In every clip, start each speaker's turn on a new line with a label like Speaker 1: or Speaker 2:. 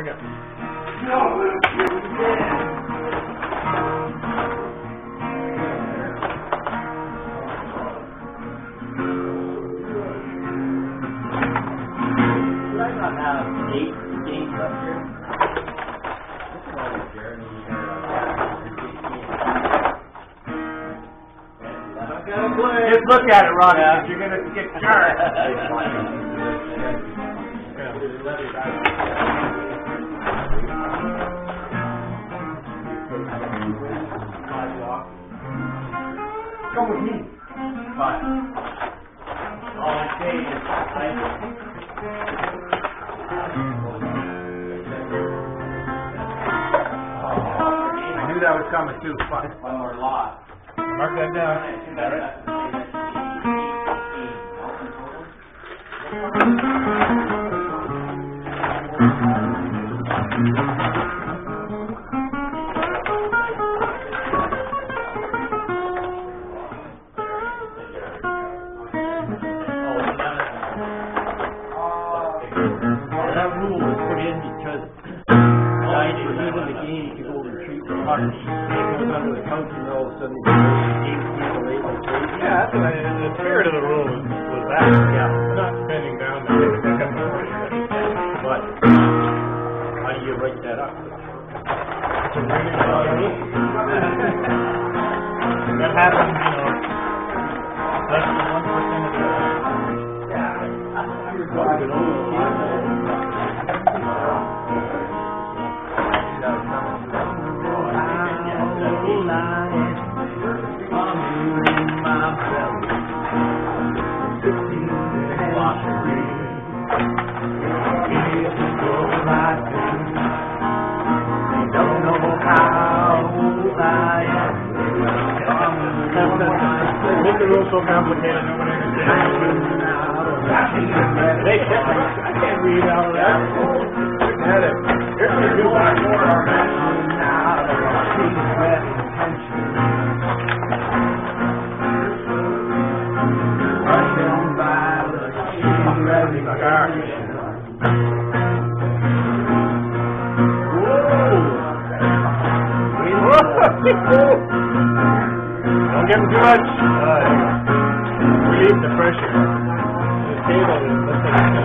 Speaker 1: go.
Speaker 2: Just look at it, Ronnie. You're going to get charged. Come with me. Fine. All I'm saying is, I knew that was coming too. Fine. One more lot.
Speaker 1: Mark that down.
Speaker 2: That rule was put in because now you leave in the game, you can go retrieve the puck. It goes under the coach, and all of a sudden the game can't delay like crazy.
Speaker 1: Yeah, that's what the spirit of the rule was that. Yeah. Not spending down to take a pickup and
Speaker 2: But how do you write that up?
Speaker 1: That happens, you know, less than 1% of the time. Make the rules so complicated, nobody understands.
Speaker 2: Hey, I can't read all that.
Speaker 1: Forget it. Here's a good Don't give him too much. Relieve the pressure. The table looks like it's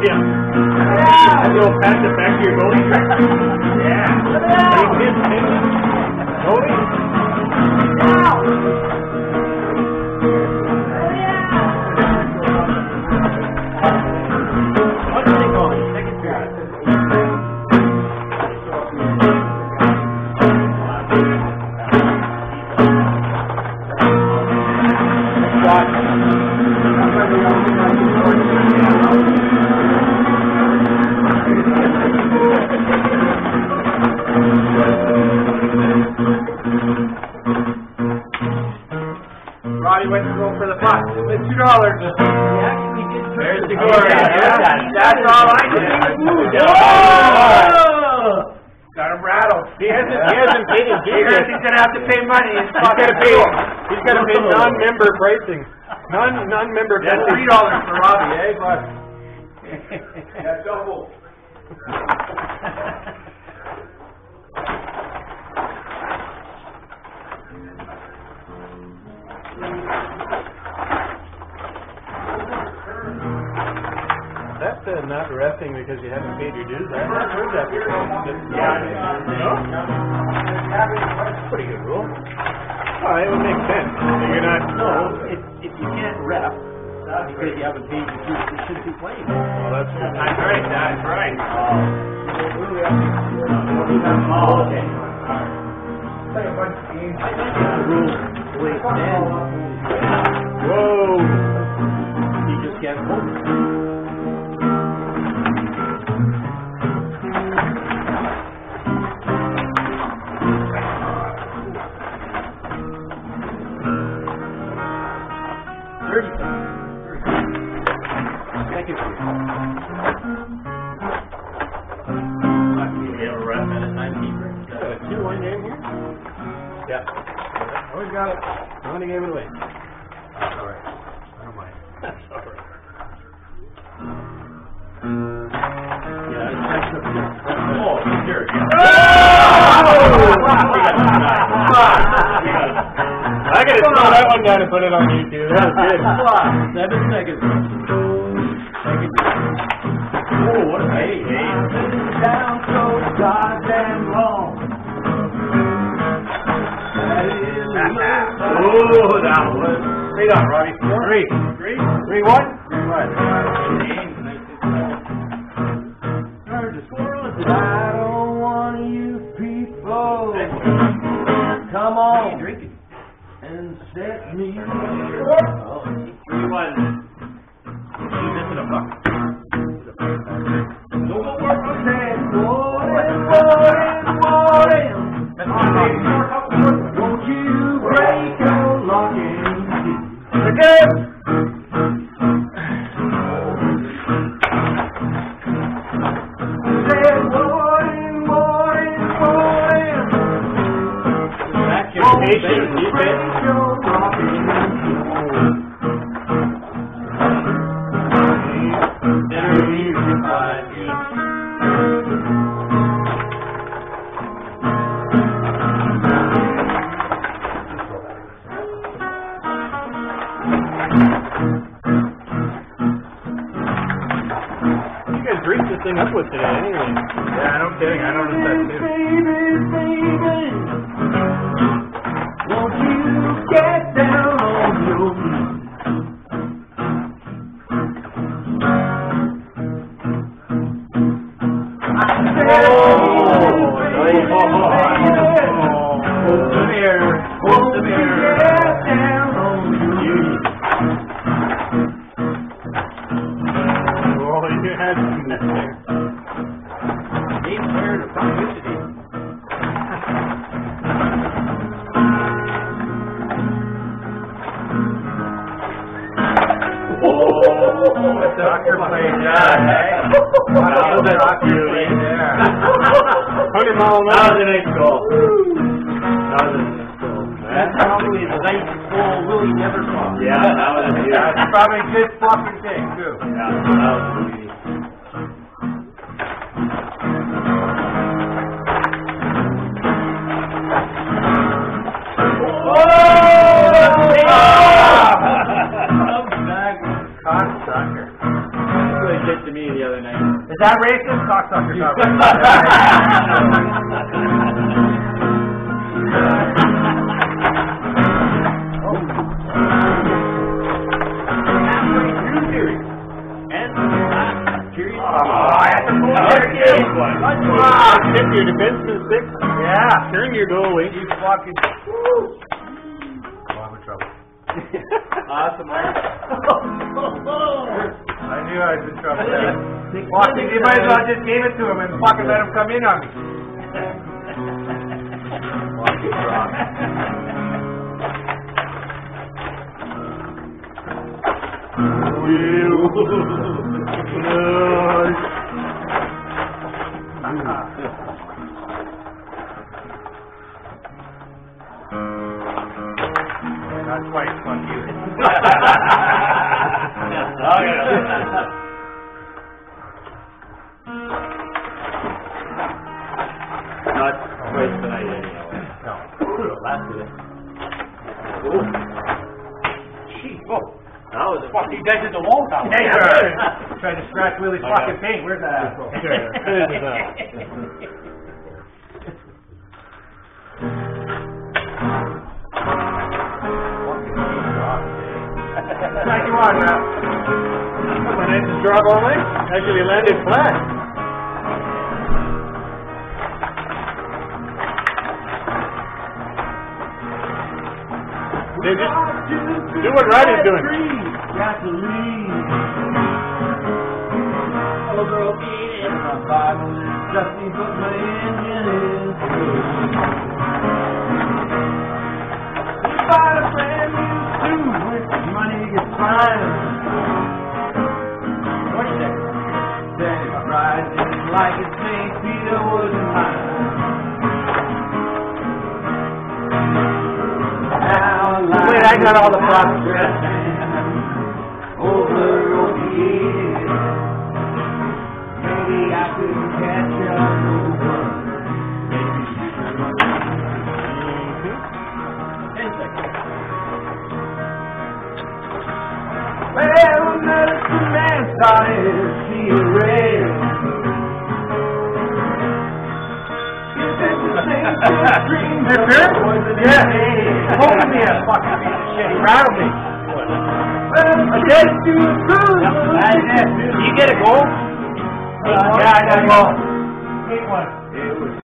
Speaker 1: Yeah. And you'll pass it back to your goalie. Yeah. Goalie?
Speaker 2: What's the thing on? Second period.
Speaker 3: Roddy went to go for the puck. It's $2.
Speaker 2: He actually did.
Speaker 3: There's the glory. That's all I did.
Speaker 1: Whoa!
Speaker 3: Got him rattled.
Speaker 1: He hasn't paid his dues yet.
Speaker 3: He's gonna have to pay money. He's
Speaker 1: He's gotta pay non-member pricing. Non-member
Speaker 3: That's
Speaker 1: pricing.
Speaker 3: $3 for Robbie, eh, bud? That's double.
Speaker 1: That's not refing because you haven't paid your dues. I've not heard that before. That's a pretty good rule. Well, it would make sense. You're not.
Speaker 2: No, if you can't ref because you haven't paid your dues, you shouldn't be playing.
Speaker 1: Well, that's true.
Speaker 3: That's right, that's right.
Speaker 2: Oh, okay. I think the rule the way it stands.
Speaker 1: Whoa!
Speaker 2: You just can't vote. Second period.
Speaker 3: We have a ref and a timekeeper.
Speaker 1: Got a 2-1 game here?
Speaker 3: Yeah.
Speaker 1: Always got it. I want to give it away.
Speaker 3: That's all right. I don't mind.
Speaker 1: That's all right.
Speaker 3: Oh, here.
Speaker 1: I gotta throw that one down and put it on YouTube. That was good.
Speaker 2: 7 seconds. Second period.
Speaker 3: Oh, what a hey.
Speaker 2: Down so goddamn long.
Speaker 3: Oh, that was.
Speaker 1: Straight on, Robbie. 3. 3-1?
Speaker 2: I don't want you people. Come on.
Speaker 3: Drinking.
Speaker 2: And set me.
Speaker 3: 3-1. You missing a buck. No more work on that.
Speaker 2: Won't you break your locking?
Speaker 1: Okay. Patient defense. You guys greased this thing up with today anyway.
Speaker 3: Yeah, no kidding. I noticed that too.
Speaker 2: Won't you get down on your knees?
Speaker 3: Doctor played that, eh? That was a doctor played there.
Speaker 1: 100 mile an
Speaker 3: That
Speaker 1: hour.
Speaker 3: was a nice goal. That was a nice goal.
Speaker 2: That's probably the night goal Willie never saw.
Speaker 3: Yeah, that was a beauty.
Speaker 2: That's probably a good fucking thing, too.
Speaker 3: Yeah, that was a beauty. Cocksucker. That's what he did to me the other that racist? Cocksucker
Speaker 1: Hit your defenseman 6.
Speaker 3: Yeah.
Speaker 1: Turn your goalie.
Speaker 3: You fucking... Woo. Oh, I'm in trouble.
Speaker 2: Awesome, man.
Speaker 3: I knew I was in trouble there. Fucking, you might as well just gave it to him and fucking let him come in on me. Fucking rock. Not quite fun either.
Speaker 2: Not quite tonight anyhow.
Speaker 3: No.
Speaker 2: Last of it.
Speaker 3: Jeez, whoa.
Speaker 2: That was a
Speaker 3: Fuck, you guys did the wall tower. Yeah, trying to scratch Willie's fucking paint. Where's that asshole? Thank you on, man.
Speaker 1: My nice job all night. Actually landed flat. They just do what Roddy's doing.
Speaker 2: Gasoline. Oh, girl, beat in my Bible. Just need to put my engine in. You buy a brand new suit with money gets fine. What's that? Then it rises like it's St. Peter wouldn't mind.
Speaker 3: Wait, I got all the problems.
Speaker 2: Over your years, maybe I could catch up over. 10 seconds. Well, medicine man started to see a red.
Speaker 3: Yeah. Hold me a fucking piece of shit. He rattled me.
Speaker 2: I said, you get a goal?
Speaker 3: Yeah, I got a goal. 8-1.
Speaker 2: It was